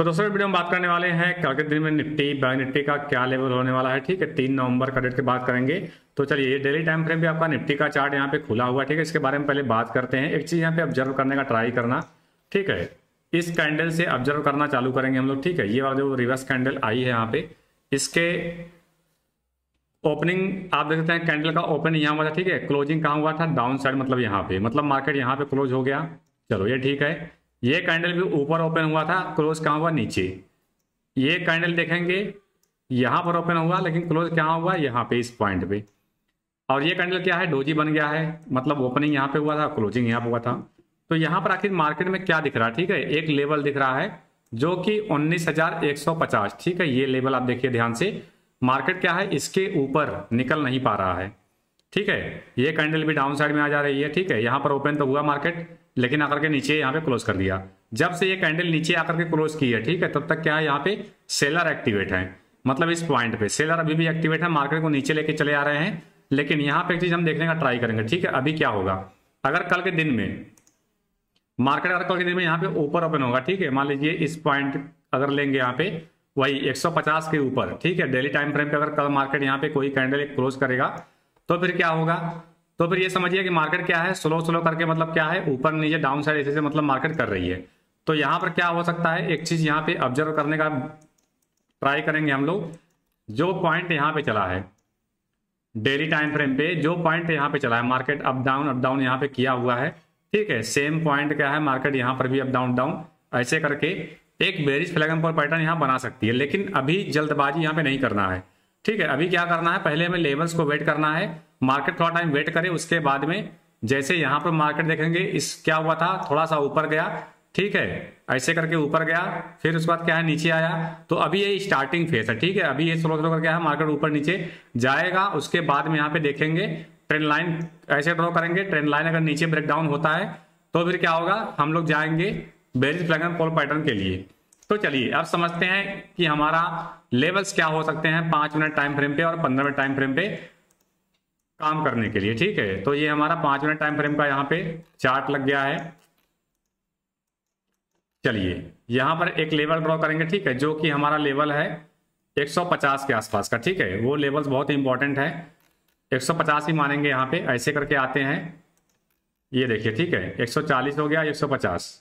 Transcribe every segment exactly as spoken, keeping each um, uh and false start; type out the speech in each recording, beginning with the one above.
तो दोस्तों वीडियो में बात करने वाले हैं कल के दिन में निफ्टी बैंक निफ्टी का क्या लेवल होने वाला है। ठीक है, तीन नवंबर का डेट की बात करेंगे। तो चलिए, ये डेली टाइम फ्रेम पे आपका निफ्टी का चार्ट यहाँ पे खुला हुआ है। ठीक है, इसके बारे में पहले बात करते हैं। एक चीज यहाँ पे ऑब्जर्व करने का ट्राई करना। ठीक है, इस कैंडल से ऑब्जर्व करना चालू करेंगे हम लोग। ठीक है, ये वाला जो रिवर्स कैंडल आई है यहाँ पे, इसके ओपनिंग आप देख सकते हैं, कैंडल का ओपन यहाँ हुआ था। ठीक है, क्लोजिंग कहाँ हुआ था? डाउन साइड, मतलब यहाँ पे, मतलब मार्केट यहाँ पे क्लोज हो गया। चलो ये ठीक है। ये कैंडल भी ऊपर ओपन हुआ था, क्लोज कहाँ हुआ? नीचे। ये कैंडल देखेंगे यहाँ पर ओपन हुआ, लेकिन क्लोज कहाँ हुआ? यहाँ पे, इस पॉइंट पे। और ये कैंडल क्या है? डोजी बन गया है, मतलब ओपनिंग यहाँ पे हुआ था, क्लोजिंग यहाँ पे हुआ था। तो यहाँ पर आखिर मार्केट में क्या दिख रहा है? ठीक है, एक लेवल दिख रहा है जो कि उन्नीस हजार एक सौ पचास। ठीक है, ये लेवल आप देखिए ध्यान से। मार्केट क्या है? इसके ऊपर निकल नहीं पा रहा है। ठीक है, ये कैंडल भी डाउन साइड में आ जा रही है। ठीक है, यहाँ पर ओपन तो हुआ मार्केट, लेकिन आकर के नीचे यहाँ पे क्लोज कर दिया। जब से ये कैंडल नीचे आकर के क्लोज की है, ठीक है, तब तक क्या है? यहाँ पे सेलर एक्टिवेट है, मतलब इस पॉइंट पे सेलर अभी भी एक्टिवेट है, मार्केट को नीचे लेके चले आ रहे हैं। लेकिन यहाँ पे एक चीज हम देखने का ट्राई करेंगे। ठीक है, अभी क्या होगा अगर कल के दिन में मार्केट अगर कल के दिन में यहाँ पे ऊपर ओपन होगा। ठीक है, मान लीजिए इस पॉइंट अगर लेंगे यहाँ पे, वही एक सौ पचास के ऊपर। ठीक है, डेली टाइम फ्रेम पे अगर कल मार्केट यहाँ पे कोई कैंडल क्लोज करेगा तो फिर क्या होगा? तो फिर ये समझिए कि मार्केट क्या है? स्लो स्लो करके, मतलब क्या है, ऊपर नीचे डाउन साइड ऐसे से मतलब मार्केट कर रही है। तो यहाँ पर क्या हो सकता है? एक चीज यहाँ पे ऑब्जर्व करने का ट्राई करेंगे हम लोग। जो पॉइंट यहाँ पे चला है डेली टाइम फ्रेम पे, जो पॉइंट यहाँ पे चला है, market up down up down यहाँ पे किया हुआ है। ठीक है, सेम पॉइंट क्या है, मार्केट यहाँ पर भी अप डाउन डाउन ऐसे करके एक बेरिश फ्लैग एंड पैटर्न यहाँ बना सकती है। लेकिन अभी जल्दबाजी यहाँ पे नहीं करना है। ठीक है, अभी क्या करना है? पहले हमें लेवल्स को वेट करना है, मार्केट थोड़ा टाइम वेट करे, उसके बाद में जैसे यहाँ पर मार्केट देखेंगे, इस क्या हुआ था, थोड़ा सा ऊपर गया। ठीक है, ऐसे करके ऊपर गया, फिर उसके बाद क्या है, नीचे आया। तो अभी ये स्टार्टिंग फेस है। ठीक है, अभी ये स्लो स्लो करके है, मार्केट ऊपर नीचे जाएगा। उसके बाद में यहाँ पे देखेंगे ट्रेंड लाइन ऐसे ड्रॉ करेंगे। ट्रेंड लाइन अगर नीचे ब्रेकडाउन होता है तो फिर क्या होगा? हम लोग जाएंगे bearish flag and pole pattern के लिए। तो चलिए अब समझते हैं कि हमारा लेवल्स क्या हो सकते हैं पांच मिनट टाइम फ्रेम पे और पंद्रह मिनट टाइम फ्रेम पे काम करने के लिए। ठीक है, तो ये हमारा पांच मिनट टाइम फ्रेम का यहाँ पे चार्ट लग गया है। चलिए यहां पर एक लेवल ड्रॉ करेंगे। ठीक है, जो कि हमारा लेवल है एक सौ पचास के आसपास का। ठीक है, वो लेवल्स बहुत इंपॉर्टेंट है, एक सौ पचास ही मानेंगे। यहाँ पे ऐसे करके आते हैं, ये देखिए। ठीक है, एक सौ चालीस हो गया, एक सौ पचास।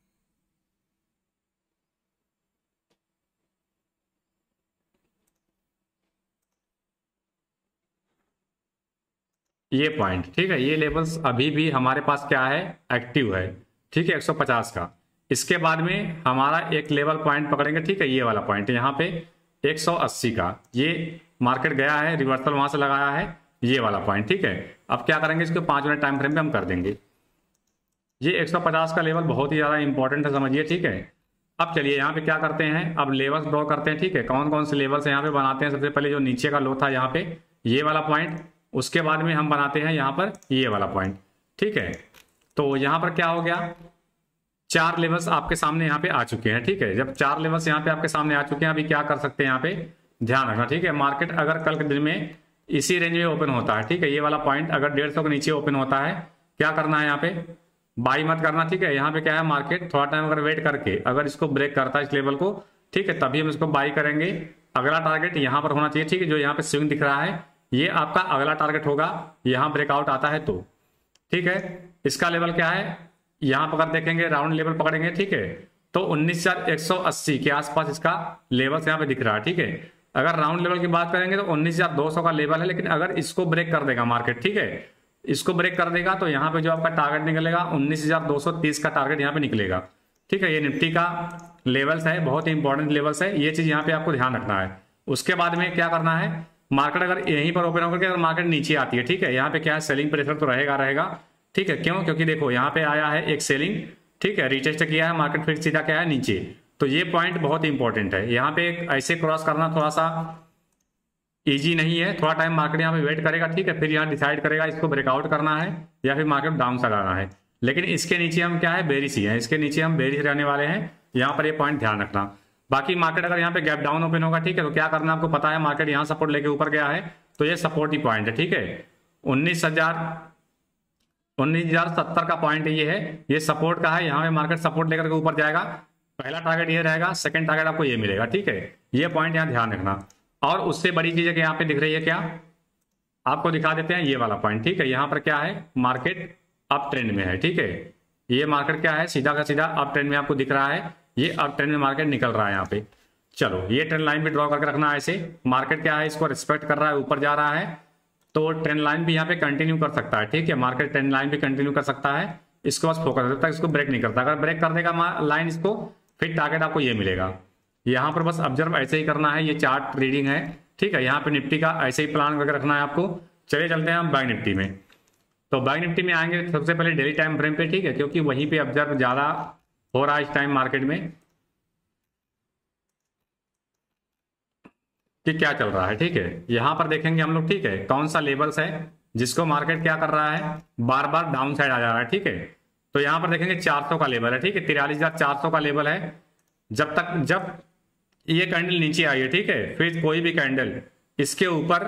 ये पॉइंट, ठीक है, ये लेवल्स अभी भी हमारे पास क्या है? एक्टिव है। ठीक है, एक सौ पचास का। इसके बाद में हमारा एक लेवल पॉइंट पकड़ेंगे। ठीक है, ये वाला पॉइंट यहाँ पे एक सौ अस्सी का, ये मार्केट गया है, रिवर्सल वहां से लगाया है, ये वाला पॉइंट। ठीक है, अब क्या करेंगे? इसको पांच मिनट टाइम फ्रेम पे हम कर देंगे। ये एक सौ पचास का लेवल बहुत ही ज्यादा इंपॉर्टेंट है, समझिए। ठीक है, अब चलिए यहाँ पे क्या करते हैं, अब लेवल्स ड्रॉ करते हैं। ठीक है, कौन कौन से लेवल्स यहाँ पे बनाते हैं? सबसे पहले जो नीचे का लो था यहाँ पे, ये वाला पॉइंट। उसके बाद में हम बनाते हैं यहाँ पर ये वाला पॉइंट। ठीक है, तो यहाँ पर क्या हो गया? चार लेवल्स आपके सामने यहाँ पे आ चुके हैं। ठीक है, जब चार लेवल्स यहाँ पे आपके सामने आ चुके हैं, अभी क्या कर सकते हैं यहाँ पे? ध्यान रखना। ठीक है, मार्केट अगर कल के दिन में इसी रेंज में ओपन होता है, ठीक है, ये वाला पॉइंट अगर डेढ़ सौ के नीचे ओपन होता है, क्या करना है? यहाँ पे बाई मत करना। ठीक है, यहाँ पे क्या है, मार्केट थोड़ा टाइम अगर वेट करके अगर इसको ब्रेक करता है इस लेवल को, ठीक है, तभी हम इसको बाई करेंगे। अगला टारगेट यहाँ पर होना चाहिए। ठीक है, जो यहाँ पे स्विंग दिख रहा है, ये आपका अगला टारगेट होगा, यहाँ ब्रेकआउट आता है तो। ठीक है, इसका लेवल क्या है? यहाँ पर अगर देखेंगे राउंड लेवल पकड़ेंगे। ठीक है, तो उन्नीस हजार एक सौ अस्सी के आसपास इसका लेवल यहाँ पे दिख रहा है। ठीक है, अगर राउंड लेवल की बात करेंगे तो उन्नीस हजार दो सौ का लेवल है, लेकिन अगर इसको ब्रेक कर देगा मार्केट, ठीक है, इसको ब्रेक कर देगा, तो यहाँ पे जो आपका टारगेट निकलेगा उन्नीस हजार दो सौ तीस का टारगेट यहाँ पे निकलेगा। ठीक है, ये निफ्टी का लेवल्स है, बहुत ही इंपॉर्टेंट लेवल्स है, ये चीज यहाँ पे आपको ध्यान रखना है। उसके बाद में क्या करना है? मार्केट अगर यहीं पर ओपन होकर के अगर मार्केट नीचे आती है, ठीक है, यहाँ पे क्या है, सेलिंग प्रेशर तो रहेगा रहेगा। ठीक है, क्यों? क्योंकि देखो यहाँ पे आया है एक सेलिंग, ठीक है, रीटेस्ट किया है, मार्केट फिर सीधा क्या है, नीचे। तो ये पॉइंट बहुत इंपॉर्टेंट है। यहाँ पे ऐसे क्रॉस करना थोड़ा सा इजी नहीं है, थोड़ा टाइम मार्केट यहाँ पे वेट करेगा। ठीक है, फिर यहाँ डिसाइड करेगा इसको ब्रेकआउट करना है या फिर मार्केट डाउन साइड आना है। लेकिन इसके नीचे हम क्या है, बेरिश ही है, इसके नीचे हम बेरिश रहने वाले हैं। यहाँ पर ये पॉइंट ध्यान रखना। बाकी मार्केट अगर यहाँ पे गैप डाउन ओपन होगा, ठीक है, तो क्या करना आपको पता है, मार्केट यहाँ सपोर्ट लेके ऊपर गया है, तो ये सपोर्ट ही पॉइंट है। ठीक है, उन्नीस हजार उन्नीस हजार सत्तर का पॉइंट ये है, ये सपोर्ट का है। यहाँ पे मार्केट सपोर्ट लेकर के ऊपर जाएगा, पहला टारगेट ये रहेगा, सेकंड टारगेट आपको ये मिलेगा, ठीक है। ये पॉइंट यहाँ ध्यान रखना। और उससे बड़ी चीज है कि यहाँ पे दिख रही है क्या, आपको दिखा देते हैं ये वाला पॉइंट, ठीक है। यहाँ पर क्या है, मार्केट अप ट्रेंड में है, ठीक है। ये मार्केट क्या है, सीधा का सीधा अप ट्रेंड में आपको दिख रहा है, ये अप ट्रेंड में मार्केट निकल रहा है यहाँ पे। चलो ये ट्रेंड लाइन भी ड्रॉ करके रखना है ऐसे। मार्केट क्या है, इसको रिस्पेक्ट कर रहा है, ऊपर जा रहा है, तो ट्रेंड लाइन भी यहाँ पे कंटिन्यू कर सकता है, ठीक है। मार्केट ट्रेंड लाइन भी कंटिन्यू कर सकता है, इसको बस फोकस करता है, इसको ब्रेक नहीं करता। अगर ब्रेक कर देगा लाइन इसको, फिर टारगेट आपको ये मिलेगा। यहाँ पर बस ऑब्जर्व ऐसे ही करना है, ये चार्ट रीडिंग है, ठीक है। यहाँ पे निफ्टी का ऐसे ही प्लान करके रखना है आपको। चलिए चलते हैं हम बैंक निफ्टी में। तो बैंक निफ्टी में आएंगे सबसे पहले डेली टाइम फ्रेम पे, ठीक है, क्योंकि वहीं पे ऑब्जर्व ज्यादा हो रहा है इस टाइम मार्केट में कि क्या चल रहा है, ठीक है। यहां पर देखेंगे हम लोग, ठीक है, कौन सा लेवल्स है जिसको मार्केट क्या कर रहा है, बार बार डाउन साइड आ जा रहा है, ठीक है। तो यहां पर देखेंगे चार सौ का लेवल है, ठीक है, तिरालीस हजार चार सौ का लेवल है। जब तक जब ये कैंडल नीचे आई है, ठीक है, फिर कोई भी कैंडल इसके ऊपर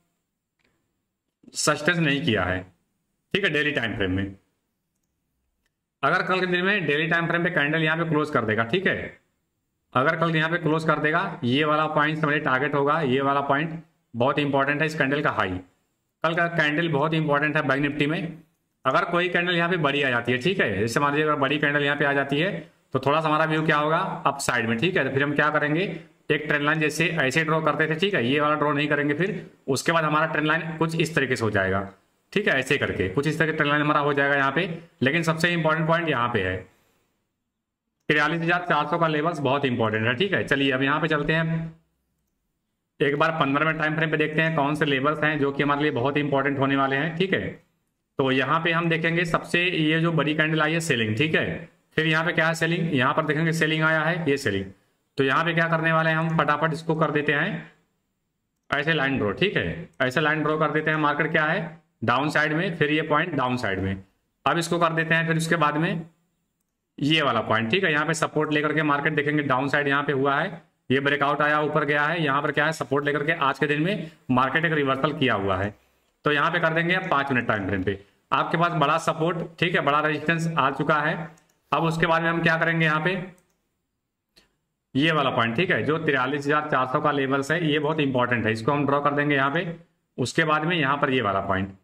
सस्टेंस नहीं किया है, ठीक है, डेली टाइम फ्रेम में। अगर कल के दिन में डेली टाइम फ्रेम पे कैंडल यहाँ पे क्लोज कर देगा, ठीक है, अगर कल यहाँ पे क्लोज कर देगा, ये वाला पॉइंट समझे टारगेट होगा, ये वाला पॉइंट बहुत इंपॉर्टेंट है इस कैंडल का हाई। कल का कैंडल बहुत इंपॉर्टेंट है बैंक निफ्टी में। अगर कोई कैंडल यहाँ पे बड़ी आ जाती है, ठीक है, जैसे मान लीजिए अगर बड़ी कैंडल यहाँ पे आ जाती है, तो थोड़ा सा हमारा व्यू क्या होगा, अप साइड में, ठीक है। तो फिर हम क्या करेंगे, एक ट्रेंड लाइन जैसे ऐसे ड्रॉ करते थे, ठीक है, ये वाला ड्रॉ नहीं करेंगे, फिर उसके बाद हमारा ट्रेंड लाइन कुछ इस तरीके से हो जाएगा, ठीक है, ऐसे करके कुछ इस तरह का ट्रेंड लाइन हमारा हो जाएगा यहाँ पे। लेकिन सबसे इंपॉर्टेंट पॉइंट यहाँ पे है, तिरालीस हजार चार सौ का लेवल्स बहुत इंपॉर्टेंट है, ठीक है। चलिए अब यहाँ पे चलते हैं, एक बार पंद्रह मिनट टाइम फ्रेम पे देखते हैं कौन से लेवल्स हैं जो कि हमारे लिए बहुत इंपॉर्टेंट होने वाले हैं, ठीक है। तो यहाँ पे हम देखेंगे सबसे ये जो बड़ी कैंडल आई है सेलिंग, ठीक है। फिर यहाँ पे क्या है, सेलिंग, यहाँ पर देखेंगे सेलिंग आया है, ये सेलिंग। तो यहाँ पे क्या करने वाले हैं हम, फटाफट इसको कर देते हैं ऐसे लाइन ड्रॉ, ठीक है, ऐसे लाइन ड्रॉ कर देते हैं। मार्केट क्या है, डाउन साइड में, फिर ये पॉइंट डाउन साइड में, अब इसको कर देते हैं। फिर उसके बाद में ये वाला पॉइंट, ठीक है, यहाँ पे सपोर्ट लेकर के मार्केट देखेंगे डाउन साइड यहाँ पे हुआ है, ये ब्रेकआउट आया, ऊपर गया है, यहाँ पर क्या है, सपोर्ट लेकर के आज के दिन में मार्केट एक रिवर्सल किया हुआ है। तो यहाँ पे कर देंगे पांच मिनट टाइम फ्रेम पे, आपके पास बड़ा सपोर्ट, ठीक है, बड़ा रेजिस्टेंस आ चुका है। अब उसके बाद में हम क्या करेंगे, यहाँ पे ये वाला पॉइंट, ठीक है, जो तिरालीस हजार चार सौ का लेवल्स है, ये बहुत इंपॉर्टेंट है, इसको हम ड्रॉ कर देंगे यहाँ पे। उसके बाद में यहाँ पर ये वाला पॉइंट,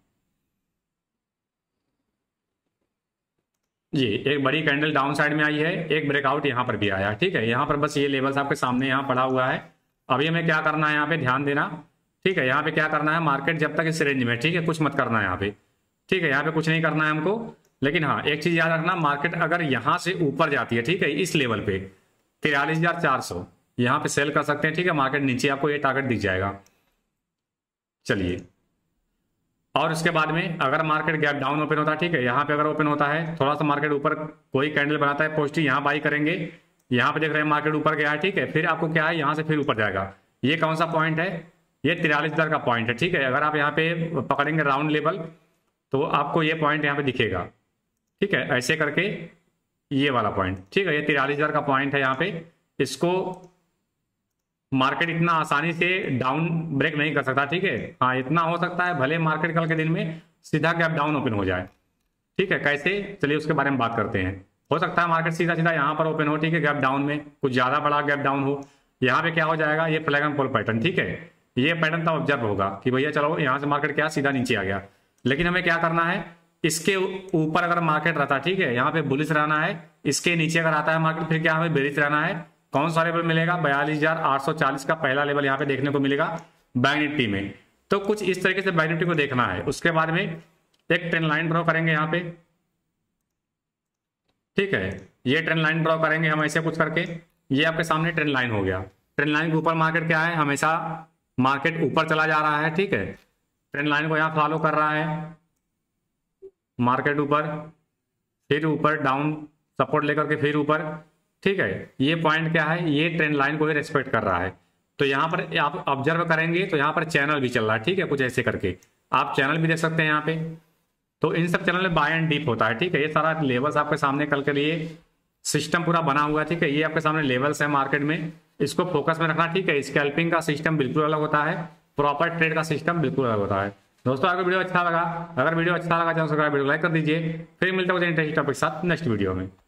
ये एक बड़ी कैंडल डाउन साइड में आई है, एक ब्रेकआउट यहाँ पर भी आया, ठीक है। यहाँ पर बस ये लेवल्स आपके सामने यहाँ पड़ा हुआ है। अभी हमें क्या करना है, यहाँ पे ध्यान देना, ठीक है, यहाँ पे क्या करना है, मार्केट जब तक इस रेंज में, ठीक है, कुछ मत करना है यहाँ पे, ठीक है, यहाँ पे कुछ नहीं करना है हमको। लेकिन हाँ, एक चीज याद रखना, मार्केट अगर यहाँ से ऊपर जाती है, ठीक है, इस लेवल पे तिरालीस हजार चार सौ यहाँ पे सेल कर सकते हैं, ठीक है। मार्केट नीचे आपको ये टारगेट दिख जाएगा। चलिए, और उसके बाद में अगर मार्केट गैप डाउन ओपन होता है, ठीक है, यहाँ पे अगर ओपन होता है, थोड़ा सा मार्केट ऊपर कोई कैंडल बनाता है पॉजिटिव, यहाँ बाई करेंगे, यहाँ पे देख रहे हैं मार्केट ऊपर गया है, ठीक है, फिर आपको क्या है, यहाँ से फिर ऊपर जाएगा। ये कौन सा पॉइंट है, ये तिरालीस हजार का पॉइंट है, ठीक है। अगर आप यहाँ पे पकड़ेंगे राउंड लेवल, तो आपको ये पॉइंट यहाँ पे दिखेगा, ठीक है, ऐसे करके ये वाला पॉइंट, ठीक है, ये तिरालीस हजार का पॉइंट है यहाँ पे। इसको मार्केट इतना आसानी से डाउन ब्रेक नहीं कर सकता, ठीक है। हाँ, इतना हो सकता है, भले मार्केट कल के दिन में सीधा गैप डाउन ओपन हो जाए, ठीक है। कैसे, चलिए उसके बारे में बात करते हैं। हो सकता है मार्केट सीधा सीधा यहाँ पर ओपन हो, ठीक है, गैप डाउन में कुछ ज्यादा बड़ा गैप डाउन हो, यहाँ पे क्या हो जाएगा, ये फ्लैग एंड पोल पैटर्न, ठीक है, ये पैटर्न तब ऑब्जर्व होगा कि भैया चलो यहाँ से मार्केट क्या सीधा नीचे आ गया। लेकिन हमें क्या करना है, इसके ऊपर अगर मार्केट रहता है, ठीक है, यहाँ पे बुलिश रहना है, इसके नीचे अगर आता है मार्केट, फिर क्या हमें बेरिश रहना है। कौन सा लेवल मिलेगा, बयालीस हजार आठ सौ चालीस का पहला लेवल यहाँ पे देखने को मिलेगा बैंक निफ्टी में। तो कुछ इस तरीके से बैंक निफ्टी को देखना है। उसके बाद में एक ट्रेंड लाइन ड्रॉ करेंगे यहाँ पे, ठीक है, ये ट्रेंड लाइन ड्रॉ करेंगे हम ऐसे कुछ करके। ये आपके सामने ट्रेंड लाइन हो गया। ट्रेंड लाइन के ऊपर मार्केट क्या है, हमेशा मार्केट ऊपर चला जा रहा है, ठीक है, ट्रेंड लाइन को यहाँ फॉलो कर रहा है मार्केट, ऊपर फिर ऊपर डाउन सपोर्ट लेकर के फिर ऊपर, ठीक है। ये पॉइंट क्या है, ये ट्रेंड लाइन को ही रेस्पेक्ट कर रहा है। तो यहाँ पर आप ऑब्जर्व करेंगे तो यहाँ पर चैनल भी चल रहा है, ठीक है, कुछ ऐसे करके आप चैनल भी देख सकते हैं यहाँ पे। तो इन सब चैनल में बाय एंड डीप होता है, ठीक है। ये सारा लेवल्स आपके सामने कल के लिए सिस्टम पूरा बना हुआ है, ठीक है। ये आपके सामने लेवल्स है मार्केट में, इसको फोकस में रखना, ठीक है। स्कैल्पिंग का सिस्टम बिल्कुल अलग होता है, प्रॉपर ट्रेड का सिस्टम बिल्कुल अलग होता है। दोस्तों, अगर वीडियो अच्छा लगा, अगर वीडियो अच्छा लगा चैनल सब्सक्राइब, वीडियो लाइक कर दीजिए। फिर मिलता है इंटरेस्टिंग टॉपिक के साथ नेक्स्ट वीडियो में।